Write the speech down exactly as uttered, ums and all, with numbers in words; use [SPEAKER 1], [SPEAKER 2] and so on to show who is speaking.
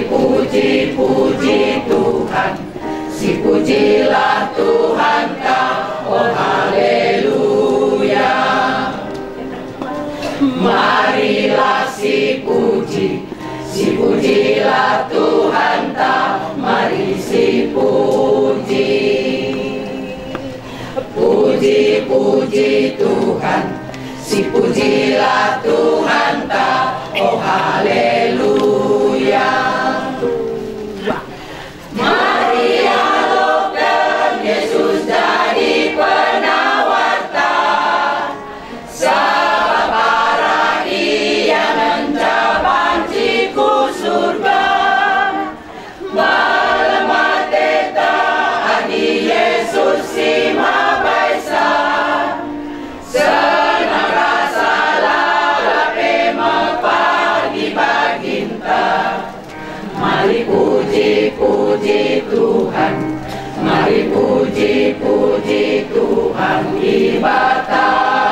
[SPEAKER 1] puji, puji Tuhan, si pujilah Tuhan kau, oh haleluya. Marilah si puji, si pujilah Tuhan kau, mari si puji. Puji, puji Tuhan, si pujilah Tuhan kau, oh haleluya. Maria lokan Yesus jadi penawarta, sabara ia mencapanciku surga. Malamat teta adi Yesus si mabaisa, senang rasa lalape mepagi baginta. Mari puji, puji Tuhan, mari puji, puji Tuhan ibadah.